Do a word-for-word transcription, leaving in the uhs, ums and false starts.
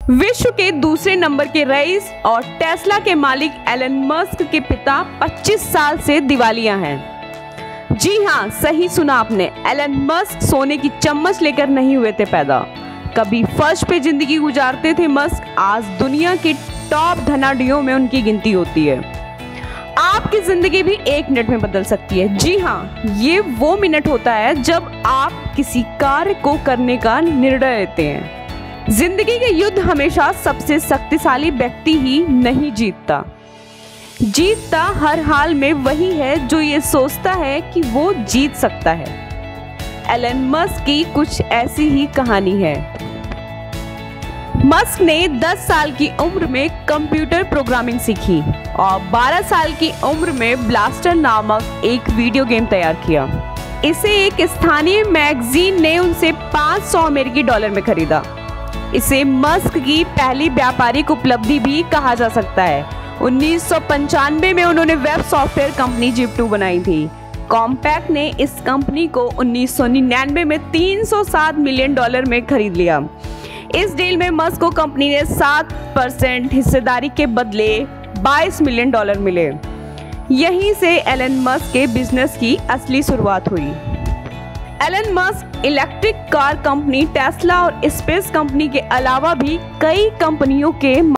विश्व के दूसरे नंबर के रईस और टेस्ला के मालिक एलन मस्क के पिता पच्चीस साल से दिवालिया हैं। जी हाँ, सही सुना आपने, एलन मस्क सोने की चम्मच लेकर नहीं हुए थे पैदा। कभी फर्श पे जिंदगी गुजारते थे मस्क, आज दुनिया के टॉप धनाढ्यों में उनकी गिनती होती है। आपकी जिंदगी भी एक मिनट में बदल सकती है। जी हाँ, ये वो मिनट होता है जब आप किसी कार्य को करने का निर्णय लेते हैं। जिंदगी के युद्ध हमेशा सबसे शक्तिशाली व्यक्ति ही नहीं जीतता। जीतता हर हाल में वही है जो ये सोचता है कि वो जीत सकता है। एलन मस्क की कुछ ऐसी ही कहानी है। मस्क ने दस साल की उम्र में कंप्यूटर प्रोग्रामिंग सीखी और बारह साल की उम्र में ब्लास्टर नामक एक वीडियो गेम तैयार किया। इसे एक स्थानीय मैगजीन ने उनसे पाँच सौ अमेरिकी डॉलर में खरीदा। इसे मस्क की पहली व्यापारिक उपलब्धि भी कहा जा सकता है। उन्नीस सौ पंचानवे में उन्होंने web software company Zip two बनाई थी। कॉम्पैक्ट ने इस कंपनी को उन्नीस सौ निन्यानवे में तीन सौ सात मिलियन डॉलर में खरीद लिया। इस डील में मस्क को कंपनी ने सात परसेंट हिस्सेदारी के बदले बाईस मिलियन डॉलर मिले। यहीं से एलन मस्क के बिजनेस की असली शुरुआत हुई। Elon Musk electric car company Tesla और स्पेस कंपनी के अलावा भी कई कंपनियों के